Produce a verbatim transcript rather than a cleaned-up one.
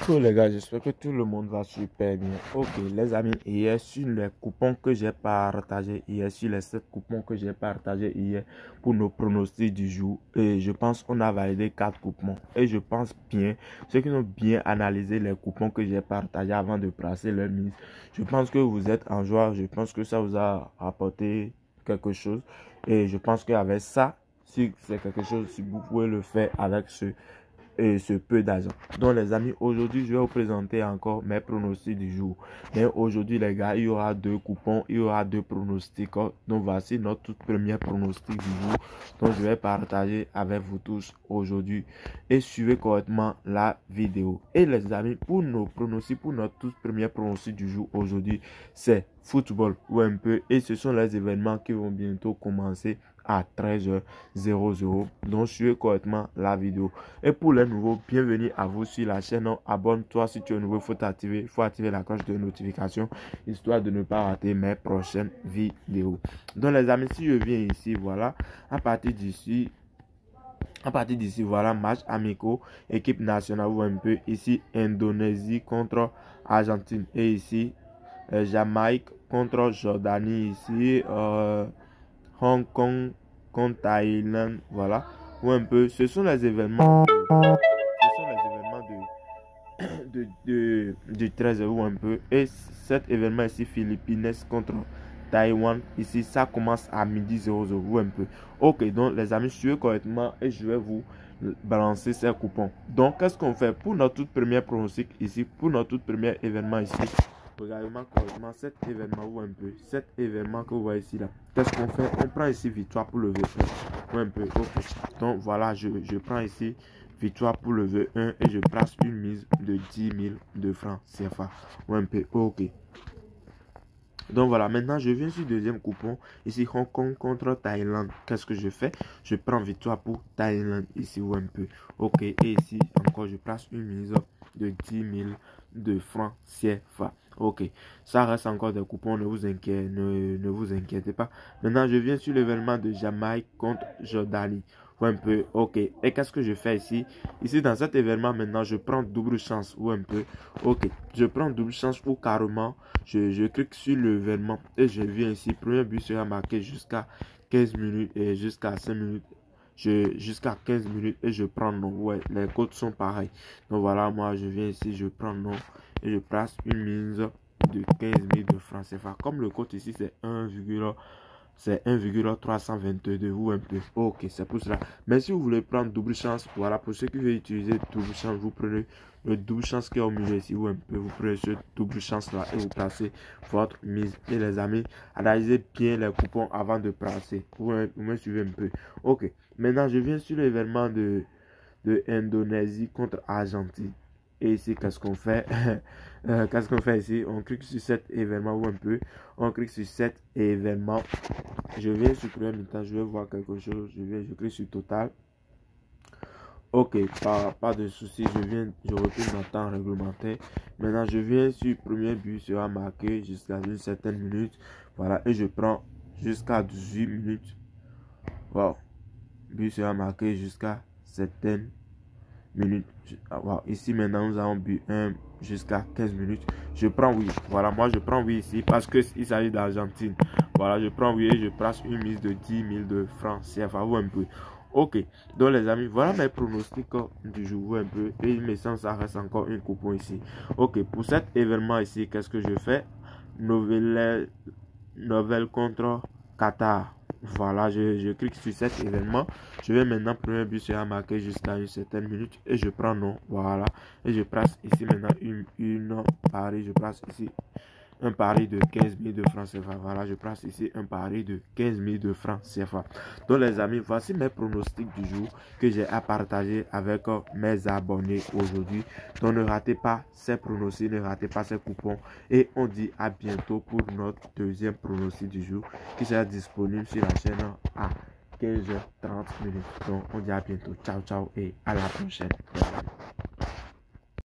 Coucou les gars, j'espère que tout le monde va super bien. Ok les amis, hier sur les coupons que j'ai partagé hier, sur les sept coupons que j'ai partagé hier pour nos pronostics du jour, et je pense qu'on a validé quatre coupons. Et je pense bien, ceux qui ont bien analysé les coupons que j'ai partagés avant de placer leur mise, je pense que vous êtes en joie, je pense que ça vous a apporté quelque chose. Et je pense qu'avec ça, si c'est quelque chose, si vous pouvez le faire avec ce et ce peu d'argent. Donc les amis, aujourd'hui je vais vous présenter encore mes pronostics du jour. Mais aujourd'hui les gars, il y aura deux coupons, il y aura deux pronostics. Donc voici notre toute première pronostic du jour, donc je vais partager avec vous tous aujourd'hui. Et suivez correctement la vidéo. Et les amis, pour nos pronostics, pour notre toute première pronostic du jour aujourd'hui, c'est football ou un peu. Et ce sont les événements qui vont bientôt commencer à treize heures. Donc suivez correctement la vidéo. Et pour les nouveaux, bienvenue à vous sur la chaîne. Abonne-toi si tu es nouveau, il faut t'activer, il faut activer la cloche de notification histoire de ne pas rater mes prochaines vidéos. Donc les amis, si je viens ici, voilà, à partir d'ici, à partir d'ici, voilà, match amicaux, équipe nationale ou un peu, ici Indonésie contre Argentine, et ici euh, Jamaïque contre Jordanie, ici euh, Hong Kong contre Thaïlande, voilà, ou un peu, ce sont les événements de, ce sont les événements de, de, de, de treize ou un peu, et cet événement ici, Philippines contre Taïwan, ici, ça commence à midi zéro zéro ou un peu. Ok, donc les amis, suivez correctement et je vais vous balancer ces coupons. Donc, qu'est-ce qu'on fait pour notre toute première pronostic ici, pour notre toute premier événement ici? Regardez-moi correctement cet événement ou un peu, cet événement que vous voyez ici là. Qu'est-ce qu'on fait? On prend ici victoire pour le V un ou un peu. Ok. Donc voilà, je, je prends ici victoire pour le V un et je place une mise de dix mille de francs C F A ou un peu. Ok. Donc voilà, maintenant je viens sur le deuxième coupon, ici Hong Kong contre Thaïlande. Qu'est-ce que je fais? Je prends victoire pour Thaïlande ici ou un peu. Ok, et ici encore je place une mise de dix mille de francs C F A. Ok, ça reste encore des coupons, ne vous inquiétez, ne, ne vous inquiétez pas. Maintenant je viens sur l'événement de Jamaïque contre Jordanie. Ou un peu, ok. Et qu'est-ce que je fais ici? Ici, dans cet événement, maintenant, je prends double chance ou un peu. Ok, je prends double chance ou carrément, je, je clique sur l'événement et je viens ici. Premier but sera marqué jusqu'à quinze minutes et jusqu'à cinq minutes. Jusqu'à quinze minutes et je prends non. Ouais, les codes sont pareils. Donc voilà, moi, je viens ici, je prends non et je place une mise de quinze mille de francs C F A. Comme le code ici, c'est un virgule c'est un virgule trois cent vingt-deux ou un peu. Ok, c'est pour cela. Mais si vous voulez prendre double chance, voilà, pour ceux qui veulent utiliser double chance, vous prenez le double chance qui est au milieu ici ou un peu. Vous prenez ce double chance là et vous placez votre mise. Et les amis, analysez bien les coupons avant de placer. Vous, vous me suivez un peu. Ok, maintenant je viens sur l'événement de, de Indonésie contre Argentine. Et ici, qu'est-ce qu'on fait? euh, Qu'est-ce qu'on fait ici? On clique sur cet événement ou un peu. On clique sur cet événement. Je viens sur premier mi-temps, je vais voir quelque chose. Je viens, je clique sur total. Ok, pas, pas de souci. Je viens, je retourne en temps réglementaire. Maintenant, je viens sur premier but sera marqué jusqu'à une certaine minute. Voilà, et je prends jusqu'à dix-huit minutes. Wow, but sera marqué jusqu'à certaines minutes. Wow. Ici maintenant nous avons but un jusqu'à quinze minutes. Je prends oui. Voilà, moi je prends oui ici parce que il s'agit d'Argentine. Voilà, je prends oui et je place une mise de dix mille de francs C F A ou un peu. Ok, donc les amis, voilà mes pronostics du jour un peu. Et il me semble ça reste encore un coupon ici. Ok, pour cet événement ici, qu'est-ce que je fais? Nouvelle, nouvelle contre Qatar. Voilà, je, je clique sur cet événement. Je vais maintenant, premier but sera marqué jusqu'à une certaine minute et je prends non. Voilà, et je place ici maintenant une, une pari. Je place ici un pari de quinze mille de francs C F A. Voilà, je place ici un pari de quinze mille de francs C F A. Donc les amis, voici mes pronostics du jour que j'ai à partager avec mes abonnés aujourd'hui. Donc ne ratez pas ces pronostics, ne ratez pas ces coupons. Et on dit à bientôt pour notre deuxième pronostic du jour qui sera disponible sur la chaîne à quinze heures trente minutes. Donc on dit à bientôt. Ciao, ciao et à la prochaine.